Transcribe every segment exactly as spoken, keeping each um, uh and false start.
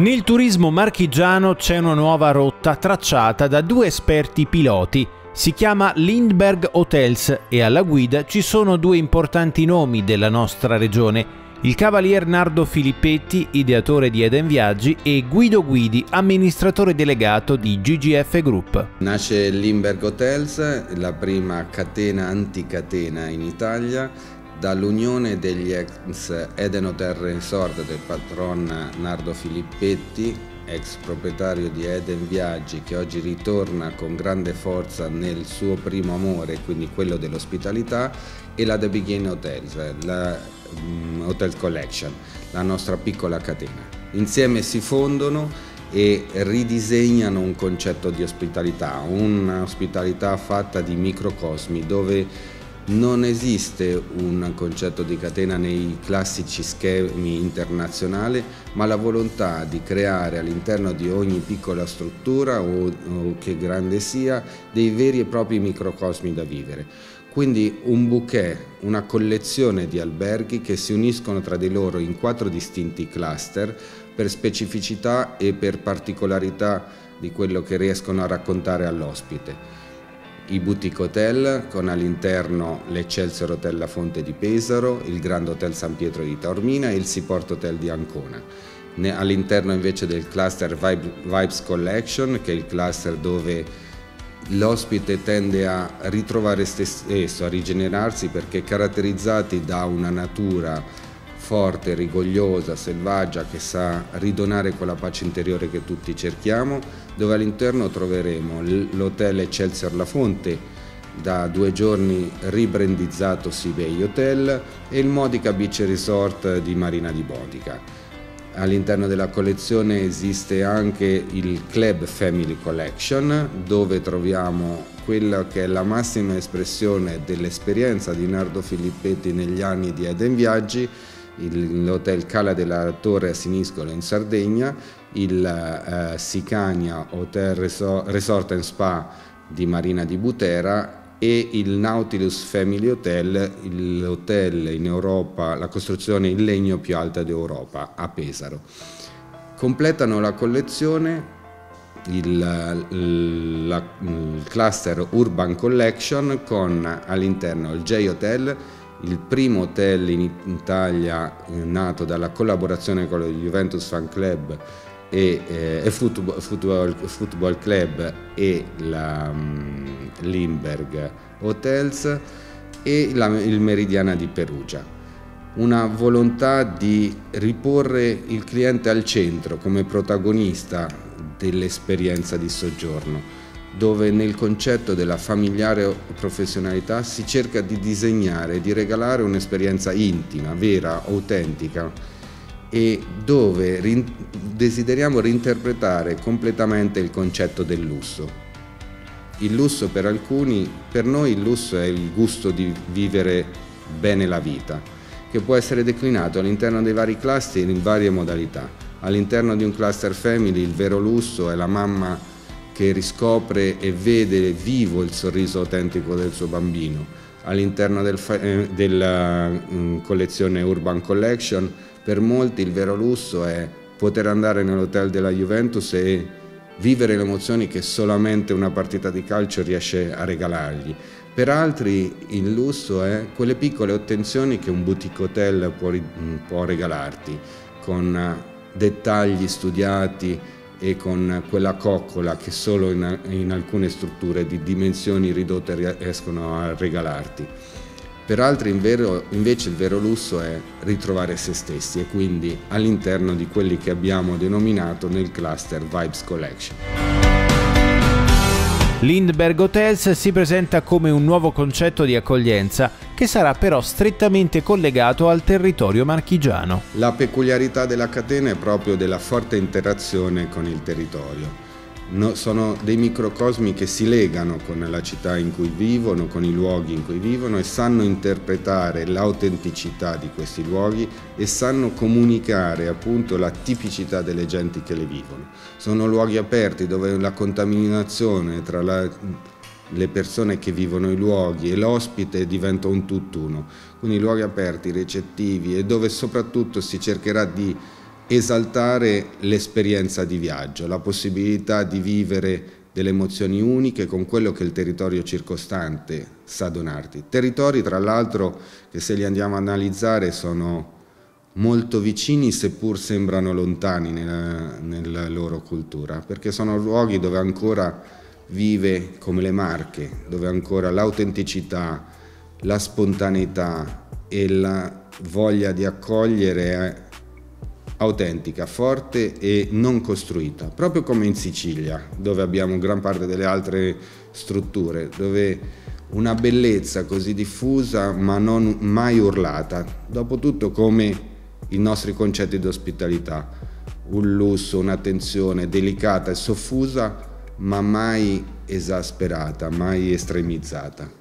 Nel turismo marchigiano c'è una nuova rotta tracciata da due esperti piloti. Si chiama Lindbergh Hotels e alla guida ci sono due importanti nomi della nostra regione: il cavalier Nardo Filippetti, ideatore di Eden Viaggi, e Guido Guidi, amministratore delegato di G G F Group. Nasce Lindbergh Hotels, la prima catena anticatena in Italia, dall'unione degli ex Eden Hotel Resort del patron Nardo Filippetti, ex proprietario di Eden Viaggi, che oggi ritorna con grande forza nel suo primo amore, quindi quello dell'ospitalità, e la The Begin Hotels, la um, Hotel Collection, la nostra piccola catena. Insieme si fondono e ridisegnano un concetto di ospitalità, un'ospitalità fatta di microcosmi, dove non esiste un concetto di catena nei classici schemi internazionali, ma la volontà di creare all'interno di ogni piccola struttura, o, o che grande sia, dei veri e propri microcosmi da vivere. Quindi un bouquet, una collezione di alberghi che si uniscono tra di loro in quattro distinti cluster per specificità e per particolarità di quello che riescono a raccontare all'ospite. I boutique hotel, con all'interno l'Excelsior Hotel La Fonte di Pesaro, il Grand Hotel San Pietro di Taormina e il Seaport Hotel di Ancona. All'interno invece del cluster Vibes Collection, che è il cluster dove l'ospite tende a ritrovare se stesso, a rigenerarsi, perché caratterizzati da una natura forte, rigogliosa, selvaggia, che sa ridonare quella pace interiore che tutti cerchiamo, dove all'interno troveremo l'hotel Excelsior La Fonte, da due giorni ribrandizzato Sea Bay Hotel, e il Modica Beach Resort di Marina di Modica. All'interno della collezione esiste anche il Club Family Collection, dove troviamo quella che è la massima espressione dell'esperienza di Nardo Filippetti negli anni di Eden Viaggi, l'Hotel Cala della Torre a Siniscolo in Sardegna, il eh, Sicania Hotel Resort, Resort and Spa di Marina di Butera e il Nautilus Family Hotel, l'hotel in Europa, la costruzione in legno più alta d'Europa, a Pesaro. Completano la collezione il, il, la, il cluster Urban Collection con all'interno il J Hotel, il primo hotel in Italia nato dalla collaborazione con lo Juventus Fan Club e, eh, e Football, Football, Football Club e la um, Lindbergh Hotels, e la, il Meridiana di Perugia. Una volontà di riporre il cliente al centro come protagonista dell'esperienza di soggiorno, dove nel concetto della familiare professionalità si cerca di disegnare e di regalare un'esperienza intima, vera, autentica, e dove rin- desideriamo reinterpretare completamente il concetto del lusso. Il lusso per alcuni, per noi il lusso è il gusto di vivere bene la vita, che può essere declinato all'interno dei vari cluster in varie modalità. All'interno di un cluster family il vero lusso è la mamma che riscopre e vede vivo il sorriso autentico del suo bambino. All'interno del, eh, della mh, collezione Urban Collection, per molti il vero lusso è poter andare nell'hotel della Juventus e vivere le emozioni che solamente una partita di calcio riesce a regalargli. Per altri il lusso è quelle piccole attenzioni che un boutique hotel può, può regalarti, con dettagli studiati e con quella coccola che solo in, in alcune strutture di dimensioni ridotte riescono a regalarti. Per altri invece il vero lusso è ritrovare se stessi, e quindi all'interno di quelli che abbiamo denominato nel cluster Vibes Collection. Lindbergh Hotels si presenta come un nuovo concetto di accoglienza che sarà però strettamente collegato al territorio marchigiano. La peculiarità della catena è proprio della forte interazione con il territorio. No, sono dei microcosmi che si legano con la città in cui vivono, con i luoghi in cui vivono, e sanno interpretare l'autenticità di questi luoghi e sanno comunicare appunto la tipicità delle genti che le vivono. Sono luoghi aperti dove la contaminazione tra la, le persone che vivono i luoghi e l'ospite diventa un tutt'uno. Quindi luoghi aperti, ricettivi, e dove soprattutto si cercherà di esaltare l'esperienza di viaggio, la possibilità di vivere delle emozioni uniche con quello che il territorio circostante sa donarti. Territori, tra l'altro, che se li andiamo a analizzare sono molto vicini, seppur sembrano lontani nella, nella loro cultura, perché sono luoghi dove ancora vive, come le Marche, dove ancora l'autenticità, la spontaneità e la voglia di accogliere è autentica, forte e non costruita, proprio come in Sicilia, dove abbiamo gran parte delle altre strutture, dove una bellezza così diffusa ma non mai urlata, dopotutto come i nostri concetti di ospitalità, un lusso, un'attenzione delicata e soffusa ma mai esasperata, mai estremizzata.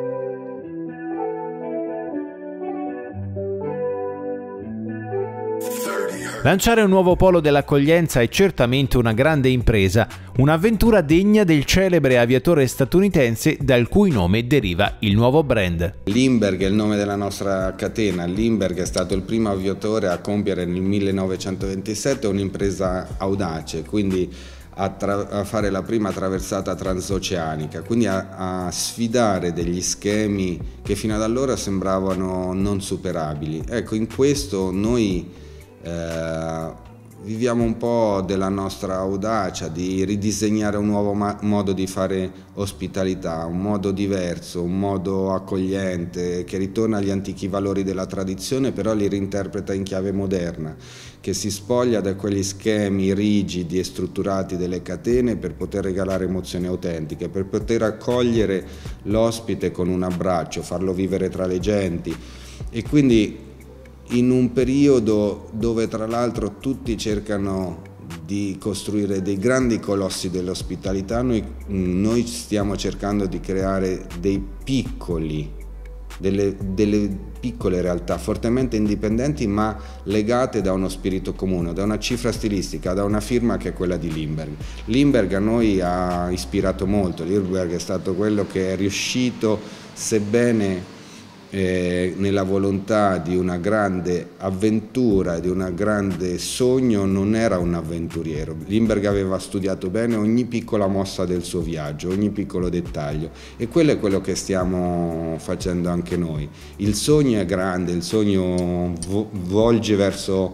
Lanciare un nuovo polo dell'accoglienza è certamente una grande impresa, un'avventura degna del celebre aviatore statunitense dal cui nome deriva il nuovo brand. Lindbergh è il nome della nostra catena. Lindbergh è stato il primo aviatore a compiere nel millenovecentoventisette un'impresa audace, quindi a, a fare la prima traversata transoceanica, quindi a, a sfidare degli schemi che fino ad allora sembravano non superabili. Ecco, in questo noi Eh, viviamo un po' della nostra audacia di ridisegnare un nuovo modo di fare ospitalità, un modo diverso, un modo accogliente che ritorna agli antichi valori della tradizione, però li reinterpreta in chiave moderna, che si spoglia da quegli schemi rigidi e strutturati delle catene per poter regalare emozioni autentiche, per poter accogliere l'ospite con un abbraccio, farlo vivere tra le genti. E quindi in un periodo dove tra l'altro tutti cercano di costruire dei grandi colossi dell'ospitalità, noi, noi stiamo cercando di creare dei piccoli, delle, delle piccole realtà fortemente indipendenti ma legate da uno spirito comune, da una cifra stilistica, da una firma che è quella di Lindbergh. Lindbergh a noi ha ispirato molto. Lindbergh è stato quello che è riuscito, sebbene Eh, nella volontà di una grande avventura, di un grande sogno, non era un avventuriero. Lindbergh aveva studiato bene ogni piccola mossa del suo viaggio, ogni piccolo dettaglio, e quello è quello che stiamo facendo anche noi. Il sogno è grande, il sogno vo- volge verso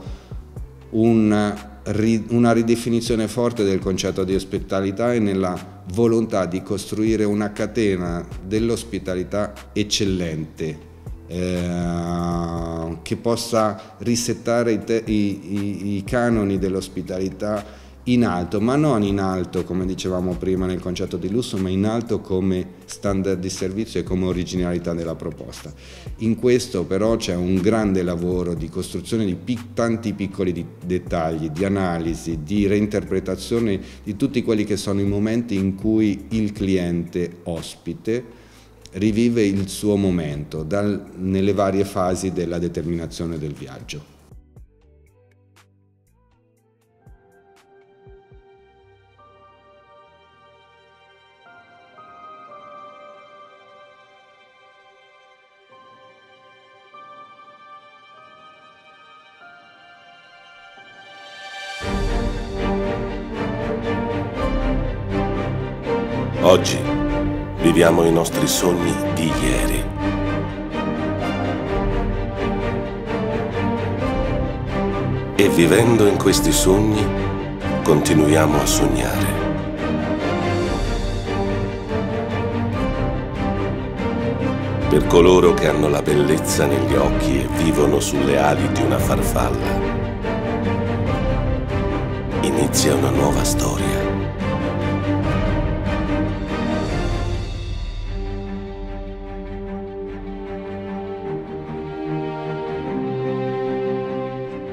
un una ridefinizione forte del concetto di ospitalità e nella volontà di costruire una catena dell'ospitalità eccellente, eh, che possa risettare i, te, i, i, i canoni dell'ospitalità in alto, ma non in alto come dicevamo prima nel concetto di lusso, ma in alto come standard di servizio e come originalità della proposta. In questo però c'è un grande lavoro di costruzione di pic- tanti piccoli di- dettagli, di analisi, di reinterpretazione di tutti quelli che sono i momenti in cui il cliente ospite rivive il suo momento dal, nelle varie fasi della determinazione del viaggio. Oggi viviamo i nostri sogni di ieri. E vivendo in questi sogni continuiamo a sognare. Per coloro che hanno la bellezza negli occhi e vivono sulle ali di una farfalla, inizia una nuova storia.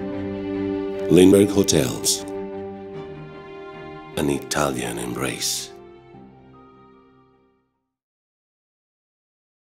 Lindbergh Hotels, an Italian embrace.